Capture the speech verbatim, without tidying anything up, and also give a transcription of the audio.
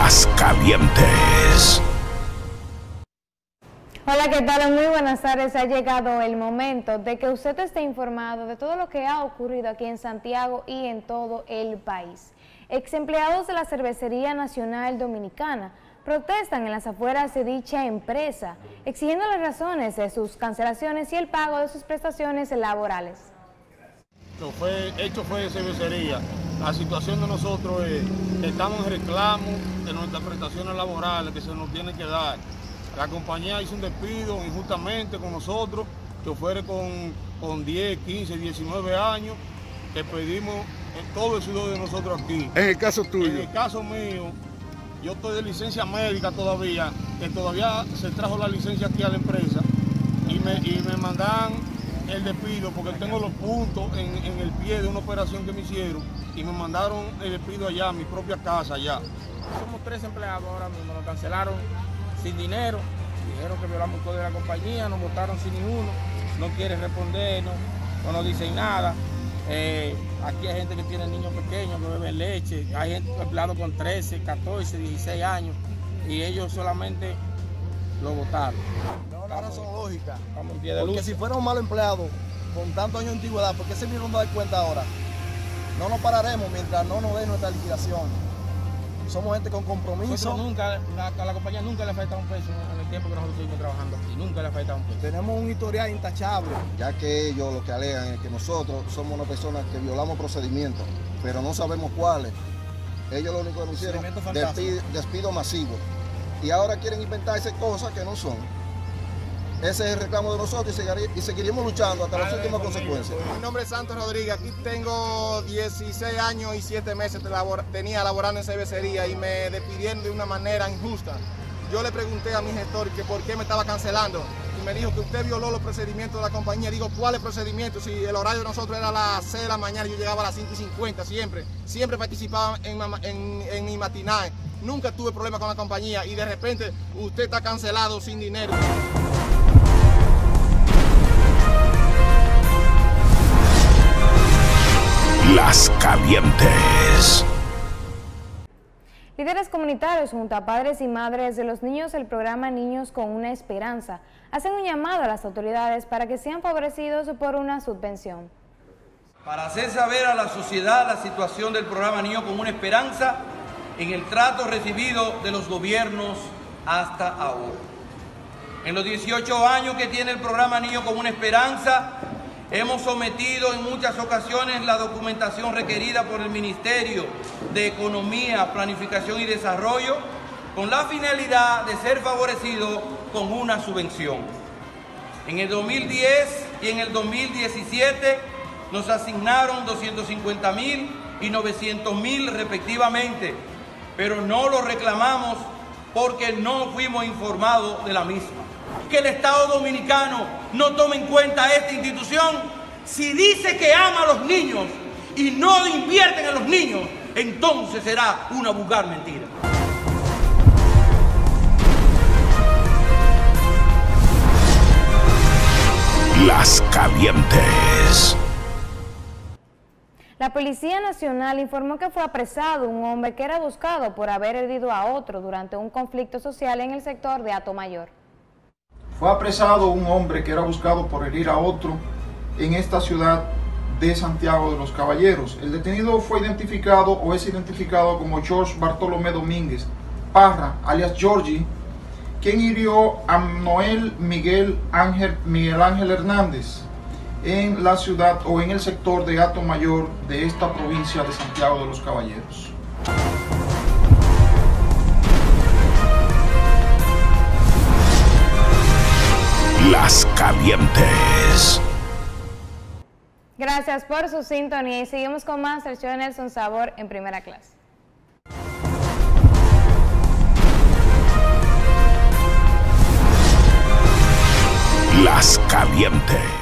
Las Calientes. Hola, ¿qué tal? Muy buenas tardes. Ha llegado el momento de que usted esté informado de todo lo que ha ocurrido aquí en Santiago y en todo el país. Ex empleados de la Cervecería Nacional Dominicana protestan en las afueras de dicha empresa, exigiendo las razones de sus cancelaciones y el pago de sus prestaciones laborales. Esto fue, esto fue cervecería. La situación de nosotros es que estamos en reclamo de nuestras prestaciones laborales que se nos tienen que dar. La compañía hizo un despido injustamente con nosotros, que fuera con, con diez, quince, diecinueve años, que pedimos todo el sudor de nosotros aquí. En el caso tuyo. En el caso mío, yo estoy de licencia médica todavía, que todavía se trajo la licencia aquí a la empresa y me, y me mandan el despido porque tengo los puntos en, en el pie de una operación que me hicieron y me mandaron el despido allá, a mi propia casa allá. Somos tres empleados ahora mismo, nos cancelaron sin dinero, dijeron que violamos el código de la compañía, nos votaron sin ninguno, no quieren responder, no, no nos dicen nada. Eh, aquí hay gente que tiene niños pequeños que beben leche, hay gente empleados con trece, catorce, dieciséis años y ellos solamente lo votaron. No, una razón lógica, Estamos en pie de porque lucha. si fuera un mal empleado con tantos años de antigüedad, ¿por qué se vinieron a dar cuenta ahora? No nos pararemos mientras no nos den nuestra liquidación. Somos gente con compromiso. Nosotros nunca, la, a la compañía nunca le ha faltado un peso en el tiempo que nosotros estuvimos trabajando aquí, nunca le ha faltado un peso. Tenemos un historial intachable. Ya que ellos lo que alegan es que nosotros somos una persona que violamos procedimientos, pero no sabemos cuáles. Ellos lo único que nos hicieron despido, despido masivo. Y ahora quieren inventarse cosas que no son. Ese es el reclamo de nosotros y seguiremos luchando hasta las últimas consecuencias. Mi nombre es Santos Rodríguez, aquí tengo dieciséis años y siete meses de labor, tenía laborando en cervecería y me despidieron de una manera injusta. Yo le pregunté a mi gestor que por qué me estaba cancelando y me dijo que usted violó los procedimientos de la compañía. Digo, ¿cuáles procedimientos? Si el horario de nosotros era a las seis de la mañana, yo llegaba a las cinco y cincuenta siempre. Siempre participaba en, en, en mi matinal. Nunca tuve problema con la compañía y de repente usted está cancelado sin dinero. Las Calientes. Líderes comunitarios junto a padres y madres de los niños del programa Niños con una Esperanza hacen un llamado a las autoridades para que sean favorecidos por una subvención. Para hacer saber a la sociedad la situación del programa Niños con una Esperanza en el trato recibido de los gobiernos hasta ahora. En los dieciocho años que tiene el programa Niños con una Esperanza, hemos sometido en muchas ocasiones la documentación requerida por el Ministerio de Economía, Planificación y Desarrollo con la finalidad de ser favorecido con una subvención. En el dos mil diez y en el dos mil diecisiete nos asignaron doscientos cincuenta mil y novecientos mil respectivamente, pero no lo reclamamos porque no fuimos informados de la misma. Que el Estado Dominicano no tome en cuenta esta institución, si dice que ama a los niños y no invierte en los niños, entonces será una vulgar mentira. Las Calientes. La Policía Nacional informó que fue apresado un hombre que era buscado por haber herido a otro durante un conflicto social en el sector de Atomayor. Fue apresado un hombre que era buscado por herir a otro en esta ciudad de Santiago de los Caballeros. El detenido fue identificado o es identificado como George Bartolomé Domínguez Parra, alias Georgie, quien hirió a Noel Miguel Ángel, Miguel Ángel Hernández en la ciudad o en el sector de Atomayor de esta provincia de Santiago de los Caballeros. Las Calientes. Gracias por su sintonía y seguimos con más del show de Nelson Sabor en primera clase. Las Calientes.